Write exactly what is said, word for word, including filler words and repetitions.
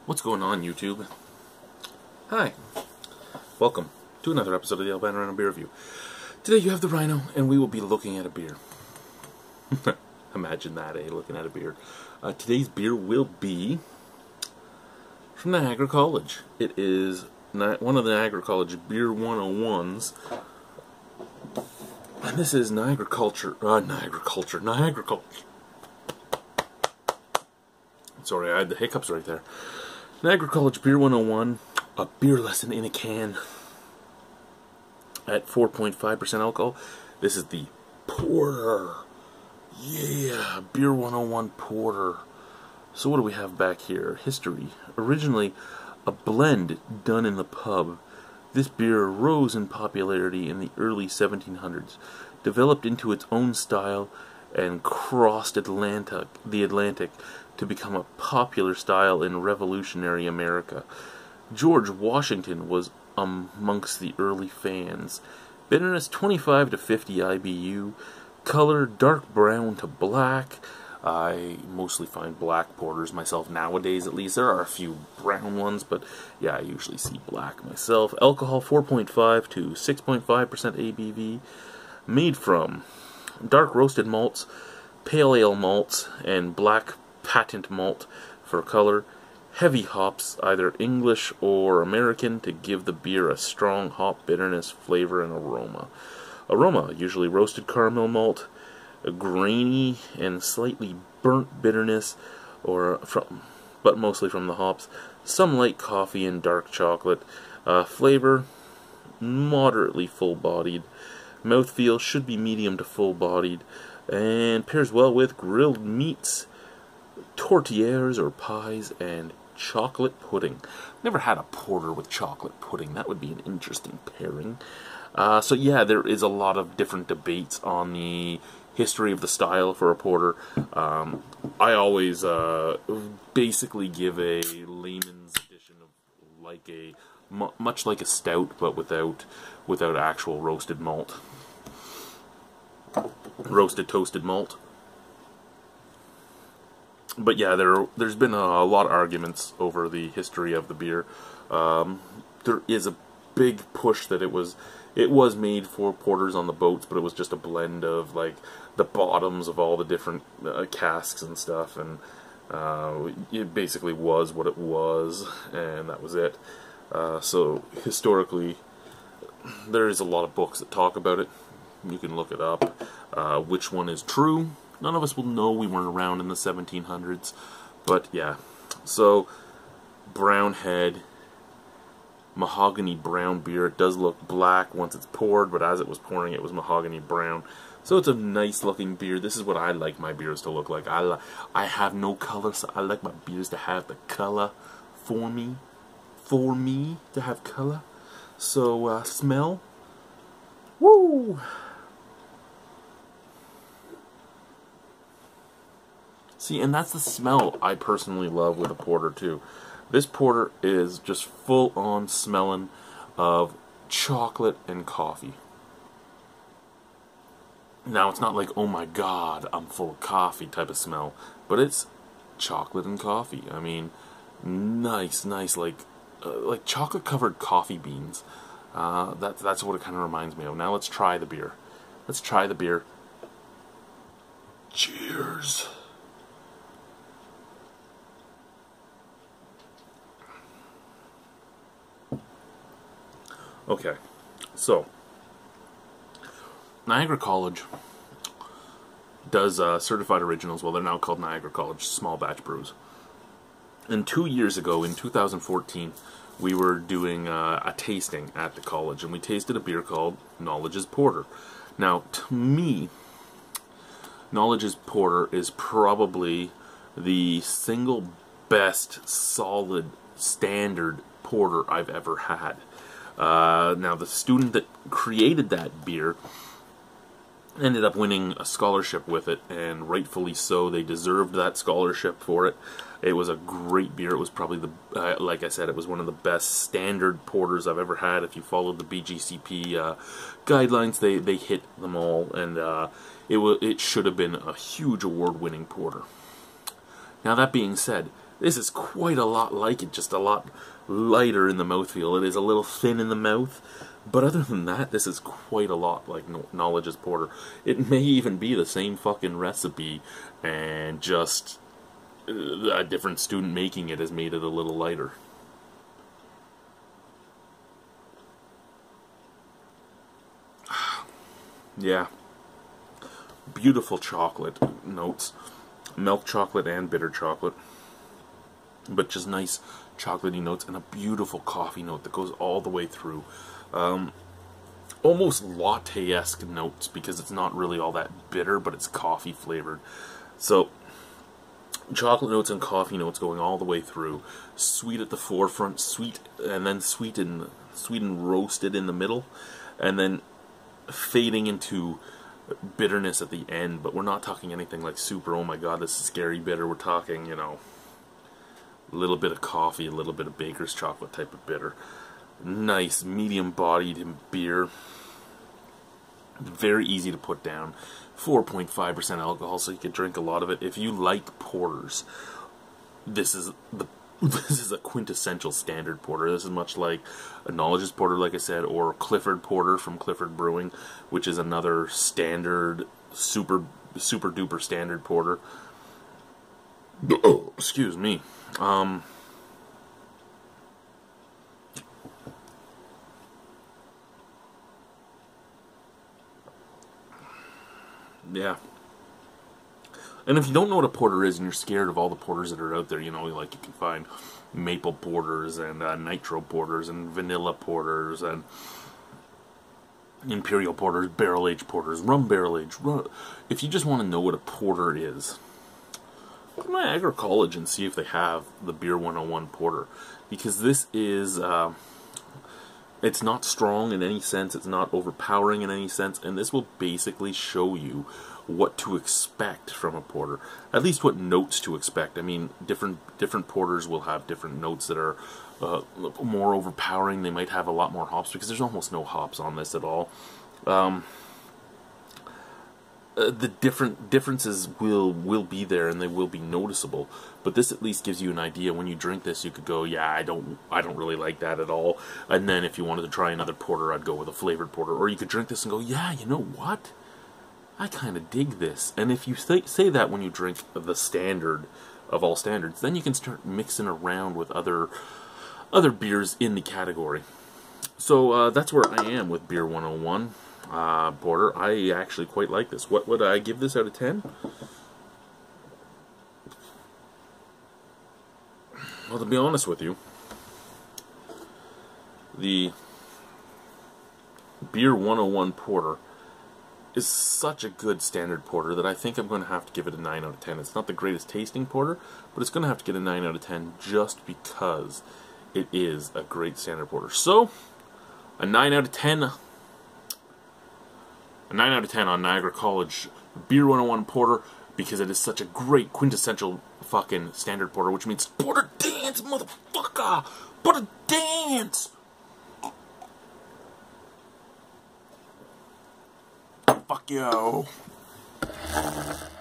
What's going on, YouTube? Hi. Welcome to another episode of the Albino Rhino Beer Review. Today you have the Rhino, and we will be looking at a beer. Imagine that, eh? Looking at a beer. Uh, today's beer will be from Niagara College. It is one of the Niagara College Beer one oh ones. And this is Niagara Culture. Uh, Niagara Culture. Niagara Culture. Sorry, I had the hiccups right there. Niagara College Beer one oh one, a beer lesson in a can at four point five percent alcohol. This is the Porter. Yeah, Beer one oh one Porter. So what do we have back here? History. Originally a blend done in the pub, this beer rose in popularity in the early seventeen hundreds, developed into its own style, and crossed Atlantic, the Atlantic to become a popular style in revolutionary America. George Washington was amongst the early fans. Bitterness twenty-five to fifty I B U. Color dark brown to black. I mostly find black porters myself nowadays, at least. There are a few brown ones, but yeah, I usually see black myself. Alcohol four point five to six point five percent A B V. Made from dark roasted malts, pale ale malts, and black patent malt for color. Heavy hops, either English or American, to give the beer a strong hop bitterness, flavor, and aroma. Aroma, usually roasted caramel malt, a grainy and slightly burnt bitterness, or from, but mostly from the hops. Some light coffee and dark chocolate. Uh, flavor, moderately full-bodied. Mouthfeel should be medium to full-bodied, and pairs well with grilled meats, tortillas or pies, and chocolate pudding. Never had a porter with chocolate pudding. That would be an interesting pairing. Uh, so yeah, there is a lot of different debates on the history of the style for a porter. Um, I always uh, basically give a layman's edition of like a much like a stout, but without without actual roasted malt, roasted toasted malt. But yeah, there there's been a lot of arguments over the history of the beer. Um, there is a big push that it was it was made for porters on the boats, but it was just a blend of like the bottoms of all the different uh, casks and stuff, and uh, it basically was what it was, and that was it. Uh, so historically, there is a lot of books that talk about it. You can look it up. Uh, which one is true? None of us will know. We weren't around in the seventeen hundreds. But yeah. So, brown head, mahogany brown beer. It does look black once it's poured, but as it was pouring, it was mahogany brown. So it's a nice looking beer. This is what I like my beers to look like. I, li I have no color, so I like my beers to have the color for me. For me to have color. So, uh, smell. Woo! See, and that's the smell I personally love with a porter, too. This porter is just full-on smelling of chocolate and coffee. Now, it's not like, oh my god, I'm full of coffee type of smell, but it's chocolate and coffee. I mean, nice, nice, like, uh, like chocolate-covered coffee beans. Uh, that, that's what it kind of reminds me of. Now, let's try the beer. Let's try the beer. Cheers. Okay, so Niagara College does uh, certified originals. Well, they're now called Niagara College Small Batch Brews. And two years ago, in two thousand fourteen, we were doing uh, a tasting at the college, and we tasted a beer called Knowledge's Porter. Now, to me, Knowledge's Porter is probably the single best, solid, standard porter I've ever had. Uh, now, the student that created that beer ended up winning a scholarship with it, and rightfully so. They deserved that scholarship for it. It was a great beer. It was probably the, uh, like I said, it was one of the best standard porters I've ever had. If you followed the B G C P uh, guidelines, they they hit them all, and uh, it was it should have been a huge award-winning porter. Now, that being said, This is quite a lot like it, just a lot lighter in the mouthfeel. It is a little thin in the mouth, but other than that, this is quite a lot like Knowledge's Porter. It may even be the same fucking recipe, and just a different student making it has made it a little lighter. Yeah. Beautiful chocolate notes. Milk chocolate and bitter chocolate. But just nice chocolatey notes, and a beautiful coffee note that goes all the way through. Um, almost latte-esque notes, because it's not really all that bitter, but it's coffee flavored. So, chocolate notes and coffee notes going all the way through. Sweet at the forefront, sweet, and then sweet and, sweet and roasted in the middle. And then fading into bitterness at the end, but we're not talking anything like super, oh my god, this is scary bitter. We're talking, you know, a little bit of coffee, a little bit of baker's chocolate type of bitter. Nice, medium-bodied beer. Very easy to put down. four point five percent alcohol, so you can drink a lot of it. If you like porters, this is the this is a quintessential standard porter. This is much like a Knowledge's Porter, like I said, or Clifford Porter from Clifford Brewing, which is another standard, super, super duper standard porter. Oh, excuse me. Um, yeah. And if you don't know what a porter is and you're scared of all the porters that are out there, you know, like you can find maple porters and uh, nitro porters and vanilla porters and imperial porters, barrel-aged porters, rum barrel-aged. Rum. If you just want to know what a porter is, go to Niagara College and see if they have the Beer one oh one Porter. Because this is, uh, it's not strong in any sense, it's not overpowering in any sense, and this will basically show you what to expect from a porter. At least what notes to expect. I mean, different different porters will have different notes that are uh, more overpowering. They might have a lot more hops, because there's almost no hops on this at all. Um, uh, the different differences will will be there, and they will be noticeable. But this at least gives you an idea. When you drink this, you could go, yeah, I don't I don't really like that at all. And then if you wanted to try another porter, I'd go with a flavored porter. Or you could drink this and go, yeah, you know what? I kind of dig this. And if you say, say that when you drink the standard of all standards, then you can start mixing around with other other beers in the category. So uh, that's where I am with Beer one oh one uh, Porter. I actually quite like this. What would I give this out of ten? Well, to be honest with you, the Beer one oh one Porter is such a good standard porter that I think I'm going to have to give it a nine out of ten. It's not the greatest tasting porter, but it's going to have to get a nine out of ten just because it is a great standard porter. So, a nine out of ten. A nine out of ten on Niagara College Beer one oh one Porter, because it is such a great quintessential fucking standard porter, which means porter dance, motherfucker! Porter dance! Fuck you.